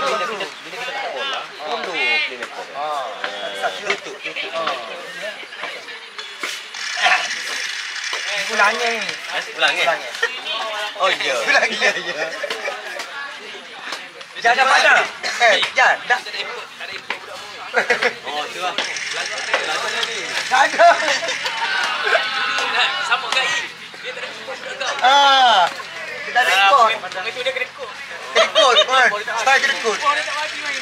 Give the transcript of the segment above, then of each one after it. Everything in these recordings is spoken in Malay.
bila kita tak bola, perlu playmaker. Tutup. Ulangnya ni. Ulangnya. Oh iya. Ulangnya. Jangan padang. Jangan. Dah. Oh, tu lah. Belajar ni. Tak ada. Sama kat I. Dia tak ada ikut kau. Kita ada ikut. Itu dia kena ikut. Ikut pun. Saya kena ikut. Kau dia tak bagi main.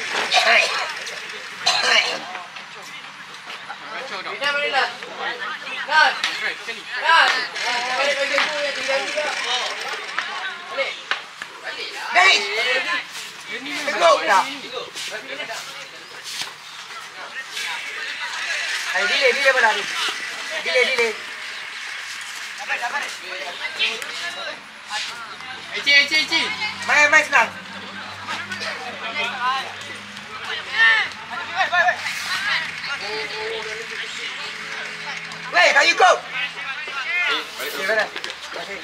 Bina mana? Kan? Kan? Balik bagi aku yang tinggal dia. Balik. Baliklah. Baik. Tengok dah. Ayo delay mana ni? Delay. Eci. Main senang. Weh, tak ikut. Okey, mana? Okey.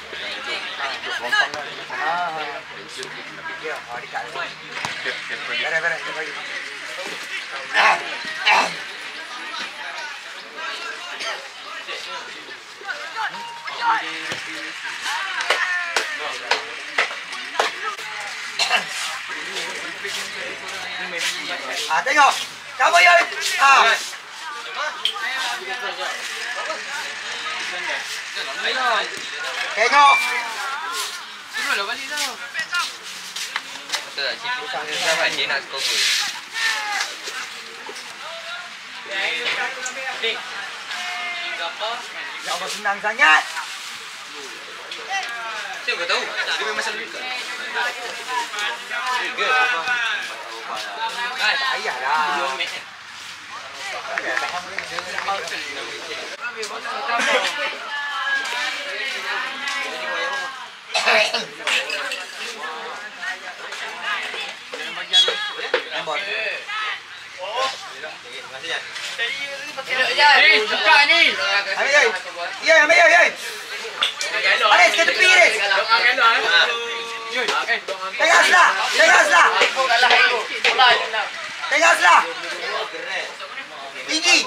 Ya, dekat. Beres, bagi. Tengok. Siapa ya? Tengok. Terus dah balik dah. Betul tak? Cipu sama dia nak skor gol. Dik. Ya Allah, senang sangat. Siapa kau tahu? Dia memang selalu dekat. Tak payahlah. Buka ni. Ambil. Alis ke tepi Alis. Tengah selah. Tengah selah. Tinggi.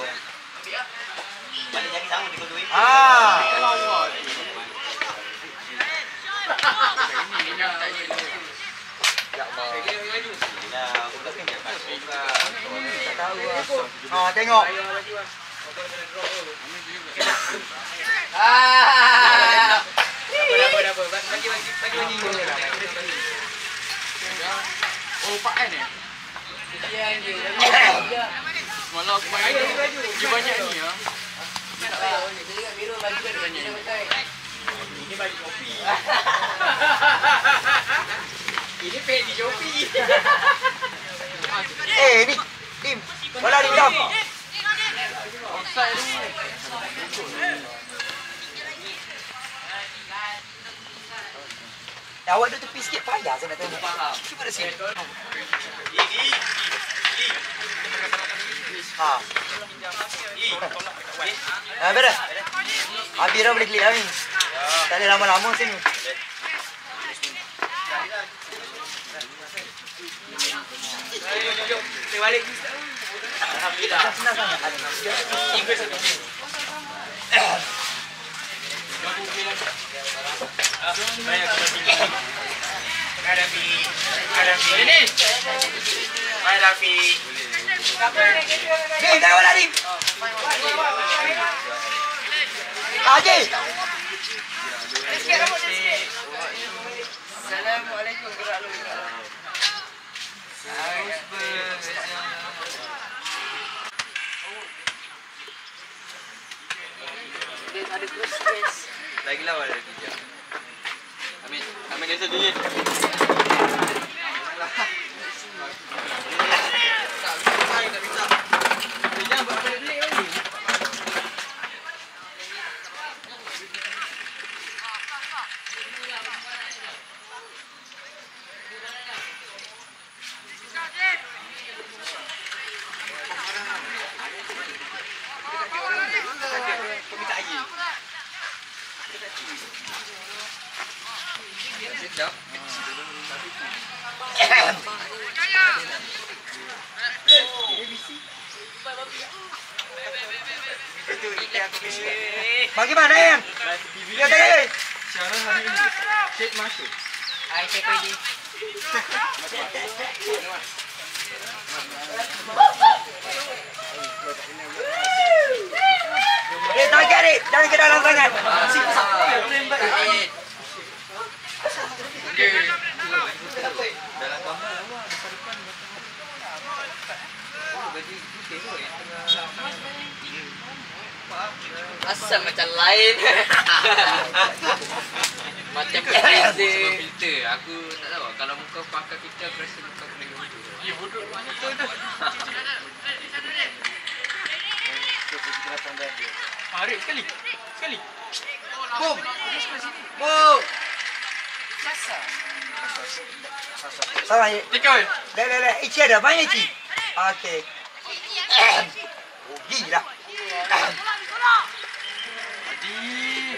Tengok. Apa. Bagi. Oh, Pak N ya? Malah aku main dia banyak ni ya. Ini baju kopi. Ini pedi kopi. Ni. Dim. Bola di jam. Offside ni. Awak duduk tepi sikit payah saya nak tengok. Faham. Cuba dah sini. Beres. Habis dah boleh klik dah ni. Tak boleh lama-lama sini. Jom. Saya balik. Alhamdulillah. Senang sangat. Inggris satu. Banyak Hadapi. Ini. Hadapi. Dim, dah bola Dim. Haji. Assalamualaikum gerak lu. Ada cross. Lagi lawan ada tiga. Ambil cancel dulu. Tak bisa. Dia buat apa dia ni? Sedap. Bagi mana yang? Ya tadi. Syarah hari ini. Cek masuk. Ai cek ready. Tarik tarik, jangan ke dalam sangat. Dalam gambar lama depan. Asal macam lain. Macam filter. Aku tak tahu. Kalau muka pakai filter, aku rasa muka aku lagi bodoh. Ya bodoh. Betul tu. Arif sekali. Boom. Boom. Salah. Tikau. Dah. Ichi ada banyak ichi. Okey. Oh gila. Adi.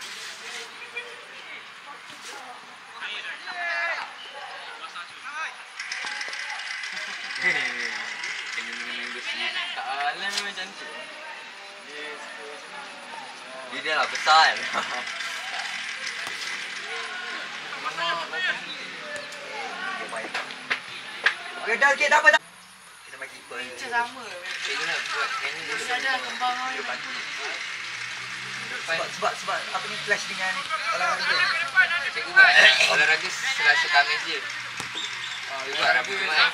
Tak alam memang cantik. Dia dah besar kan. Gedal sikit tak apa tak. Kita main keeper. Macam sama. Dia nak buat kan ni. Ada kembang Depan. Sebab apa ni clash dengan olahraga dia. Cikgu buat olahraga Selasa Khamis je. Dia buat Rabu Jumaat.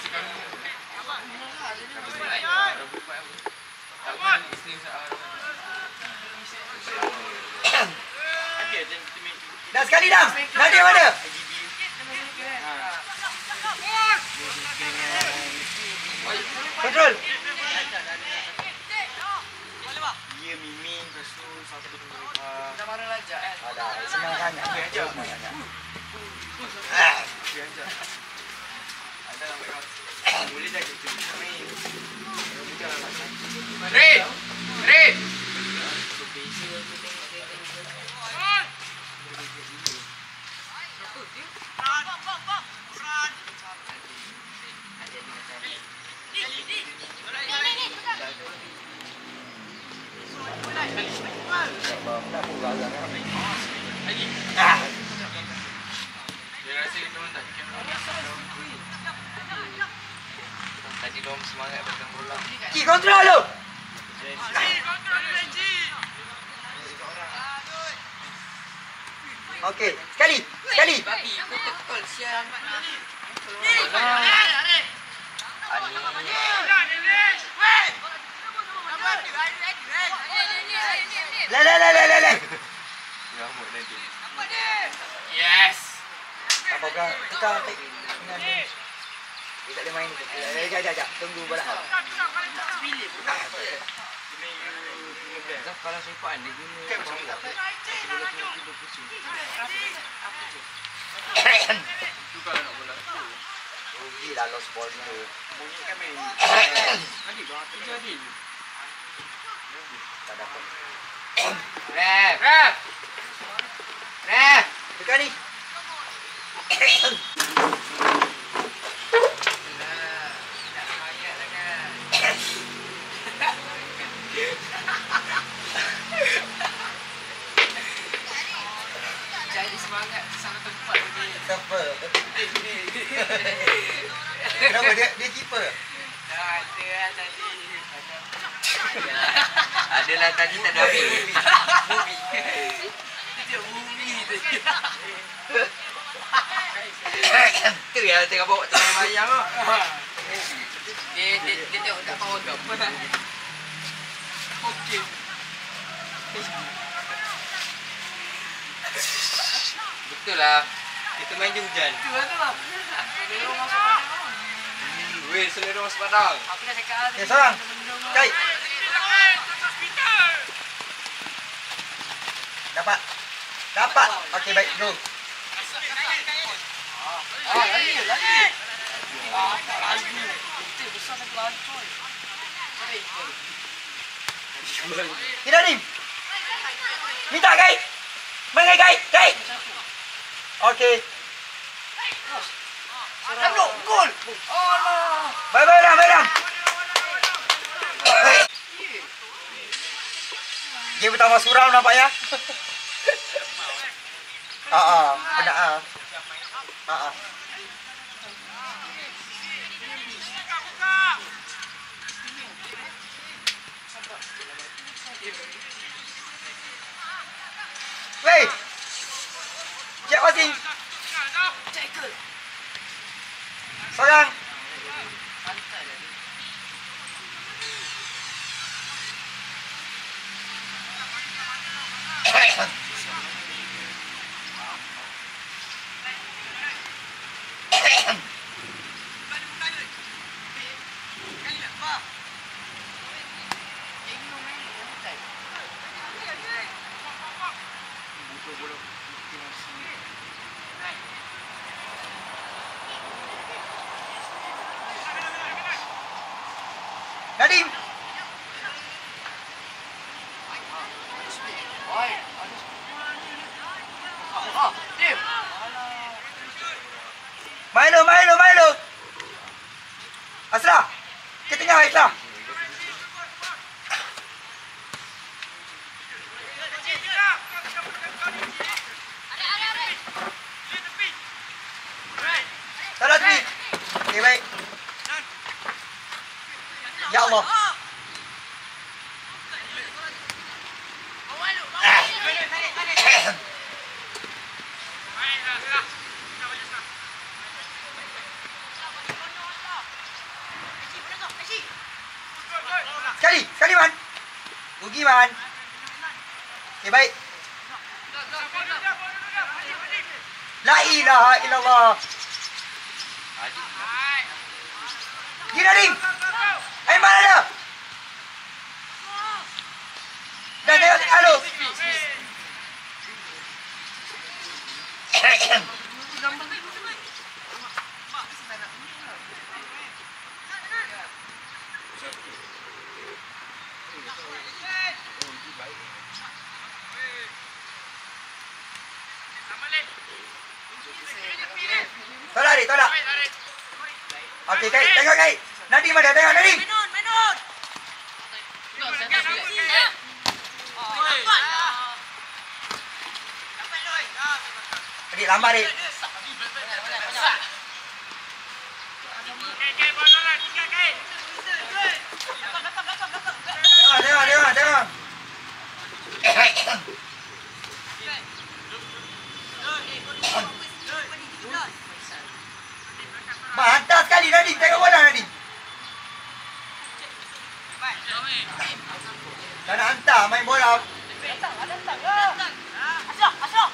Dah sekali dah. Nadia mana? Kontrol. Dia mimin lepas tu satu Dah marah lajak kan? Ada senang sangat. aja. Ada boleh dah kita main. Red. Dia rasa kita orang tak kamera. Tadi diorang semangat pegang bola. Ki kontrol lu. Okey, sekali. Babi, aku tekol sial. Le. Rambut nanti. Yes. Apa kau? Kita dengan dia tak boleh main ni. Jap. Tunggu bola. Zaf kalau sepak dia guna. Tu kalau nak bola tu. Rugilah lost ball tu. Bunyi kan main. Adik bang, kerja adik. Tak dapat. Ref. Tekan ni. Jadi semangat sana tempat ni. Siapa? Kenapa dia keeper? Dah ada lah tadi. Adalah tadi tak ada habis. Dia movie tadi. Tu yang tengah bawa tengah bayang tu. Dia tengok kat power gam. Okey. Betul lah. Kita main je hujan. Tu lah. Selera masuk padang. Weh, selera masuk padang. Aku dah cakap. Okay, seorang. Kait. Dapat. Okey, baik. Go. Lagi. Tak lagi. Kita besar satu lancoy. Tidak ni. Minta kait. Main kait. Okey. Gol. Baik Ram. Game pertama suram nampak ya. Benar. Wei. Cek passing. Seorang. Nadim. Milo. Asra. Ke tengah Asra. Salah tepi. Okey, baik. Ya Allah. Sekali Man. Rugi Man. Okey, baik. La ilaha illallah. Gila Ring. Aiman ada. Dah tengok halo. Tolak. Okey, Kai. Tengok Kai. Nadim ada, tengok Nadim. Menon. Adik lambat Adik. Tengok. Hantar sekali Nadim, tengok bola Nadim. Dah nak hantar main bola. Asok.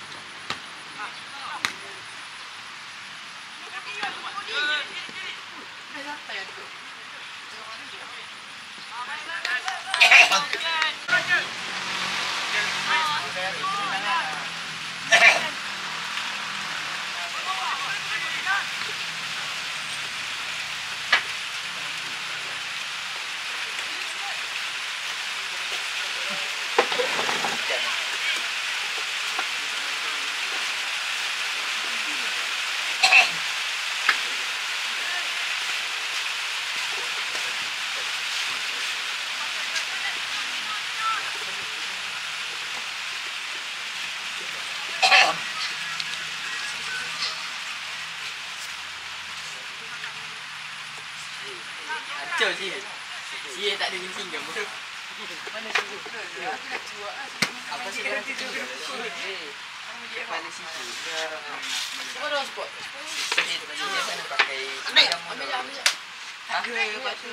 Kacau sih. Sia tak ada kencing ke? Mana situ? Aku nak cuak lah. Apa sih dia kencing ke? Mana situ? Semua dah spot. Sini sana pakai. Ambil. Ada batu.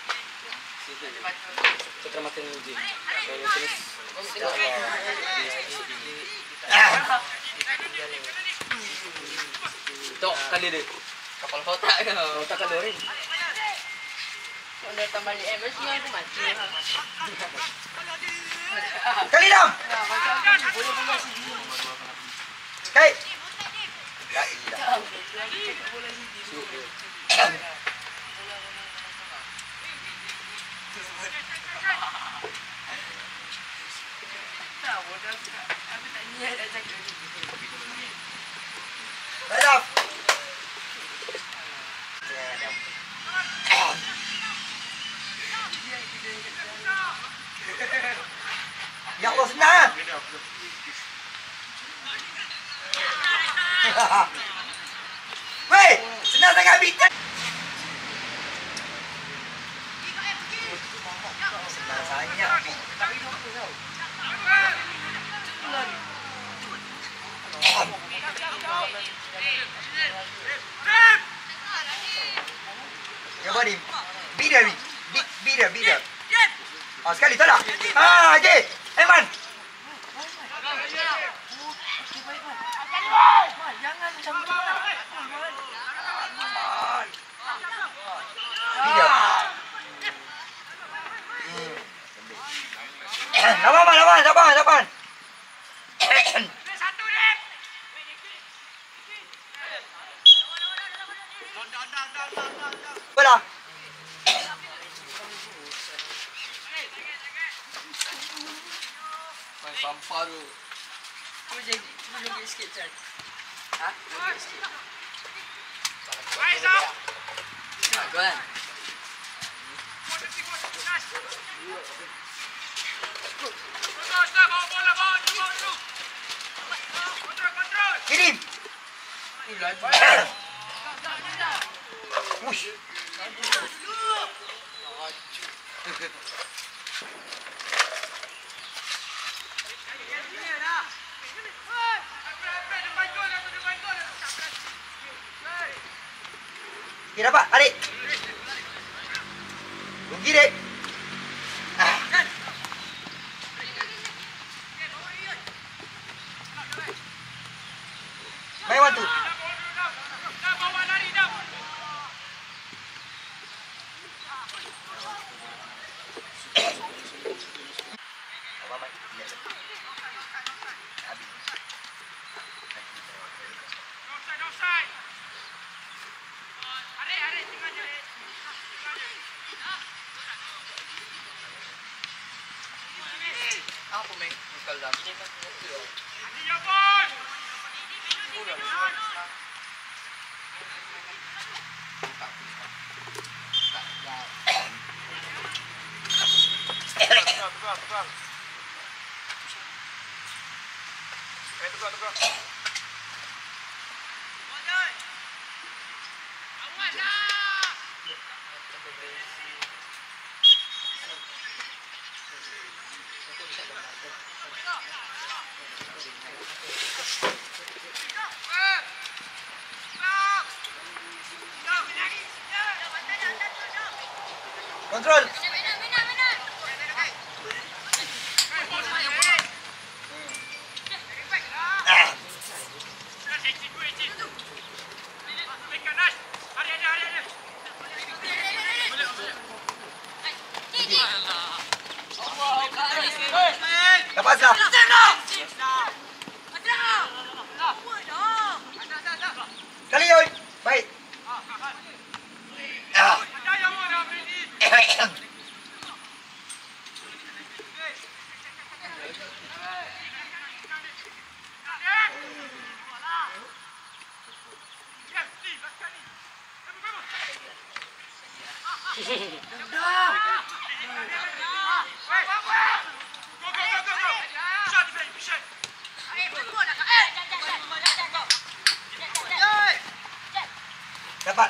Kita makan uji. Kalau terus. Tok kali dia. Kapal kotak kau. Kotak kali ni. Kalau datang balik mesti aku mati. Kali dam. Boleh bola sini. Kai. Tak, bodoh aku tak niat nak cakap. Baiklah. Weh, senang sangat bitan. Senang sangat. Ya body. Bida ni. Bida. Ah, sekali tolak. Ah, okey. Aiman. Bida. Lawan. Bola. Main sampah tu. Cuba joget sikit, Chan. Ha? Joget sikit. Go on. Kirim. Ni laju. Ush. Okey, dapat. Adik. Rugi, dek. Main one two. Abang main. Habis. Apa main kukal dalam ni kan okey dah. Kontrol. Dapat sah. Kali oi. Baik. Ah. Dapat.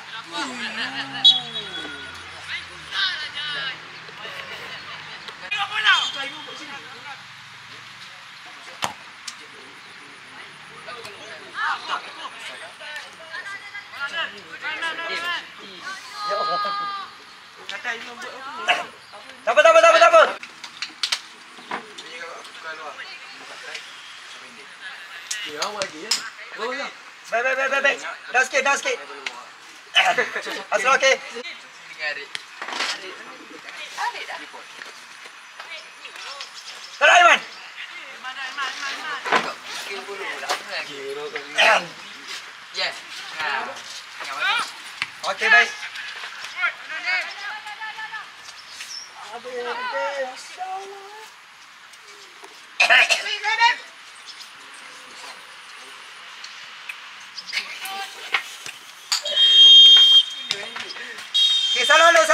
Ya Allah. Tak apa. Ya, awak dia. Go ya. Baik. Dah sikit. Asal okey. Adik. Tolak Aiman. Skill dulu lah. Ya. Nah. Okey, baik. Okay, salam dulu.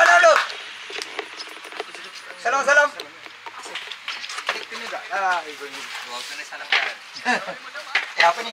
Salam. Kena tak? Kena salam kan. Apa ni?